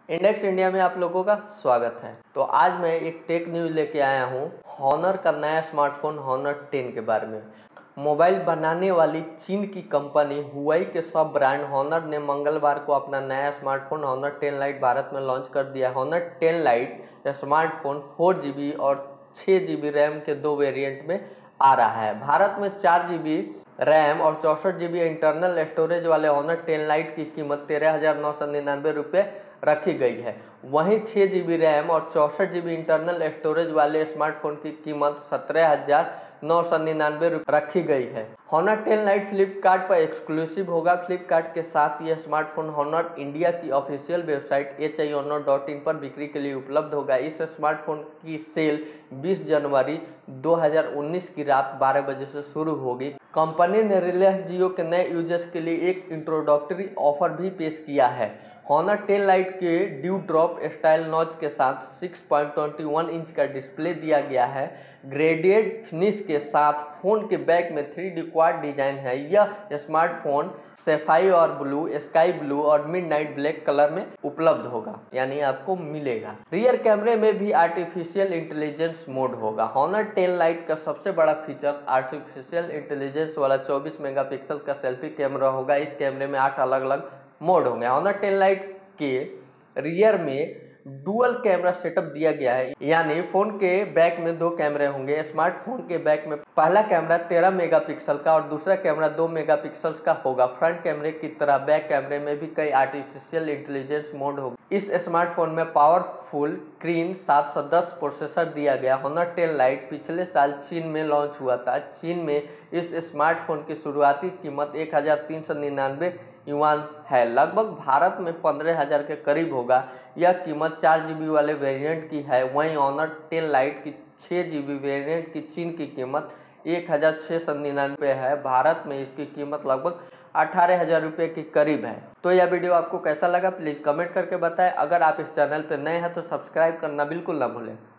Index India में आप लोगों का स्वागत है। तो आज मैं एक टेक न्यूज लेके आया हूँ हॉनर का नया स्मार्टफोन हॉनर 10 के बारे में। मोबाइल बनाने वाली चीन की कंपनी हुआई के सब ब्रांड हॉनर ने मंगलवार को अपना नया स्मार्टफोन हॉनर 10 लाइट भारत में लॉन्च कर दिया। हॉनर 10 लाइट स्मार्टफोन 4GB और 6GB रैम के दो वेरिएंट में आ रहा है। भारत में 4GB रैम और 64GB इंटरनल स्टोरेज वाले हॉनर 10 लाइट की कीमत 13,999 रुपये रखी गई है। वहीं 6GB रैम और 64GB इंटरनल स्टोरेज वाले स्मार्टफोन की कीमत 17,999 रुपये रखी गई है। हॉनर 10 लाइट फ्लिपकार्ट पर एक्सक्लूसिव होगा। फ्लिपकार्ट के साथ यह स्मार्टफोन हॉनर इंडिया की ऑफिशियल वेबसाइट hihonor.in पर बिक्री के लिए उपलब्ध होगा। इस स्मार्टफोन की सेल 20 जनवरी 2019 की रात 12 बजे से शुरू होगी। कंपनी ने रिलायंस जियो के नए यूजर्स के लिए एक इंट्रोडक्टरी ऑफर भी पेश किया है। हॉनर 10 लाइट के ड्यू ड्रॉप स्टाइल नॉच के साथ 6.21 इंच का डिस्प्ले दिया गया है। ग्रेडेड फिनिश के साथ फोन के बैक में 3D क्वाड डिजाइन है। यह स्मार्टफोन सैफायर और ब्लू, स्काई ब्लू और मिडनाइट ब्लैक कलर में उपलब्ध होगा, यानी आपको मिलेगा। रियर कैमरे में भी आर्टिफिशियल इंटेलिजेंस मोड होगा। हॉनर 10 लाइट का सबसे बड़ा फीचर आर्टिफिशियल इंटेलिजेंस वाला 24 मेगापिक्सल का सेल्फी कैमरा होगा। इस कैमरे में 8 अलग अलग मोड होंगे। हॉनर 10 लाइट के रियर में डुअल कैमरा सेटअप दिया गया है, यानी फोन के बैक में दो कैमरे होंगे। स्मार्टफोन के बैक में पहला कैमरा 13 मेगापिक्सल का और दूसरा कैमरा 2 मेगापिक्सल का होगा। फ्रंट कैमरे की तरह बैक कैमरे में भी कई आर्टिफिशियल इंटेलिजेंस मोड होंगे। इस स्मार्टफोन में पावरफुल क्रीन 710 प्रोसेसर दिया गया। हॉनर 10 लाइट पिछले साल चीन में लॉन्च हुआ था। चीन में इस स्मार्टफोन की शुरुआती कीमत 1,399 युआन है, लगभग भारत में 15,000 के करीब होगा। यह कीमत 4GB वाले वेरिएंट की है। वहीं हॉनर 10 लाइट की 6GB वेरिएंट की चीन की कीमत 1,699 है। भारत में इसकी कीमत लगभग 18,000 रुपये के करीब है। तो यह वीडियो आपको कैसा लगा प्लीज़ कमेंट करके बताएं। अगर आप इस चैनल पर नए हैं तो सब्सक्राइब करना बिल्कुल ना भूलें।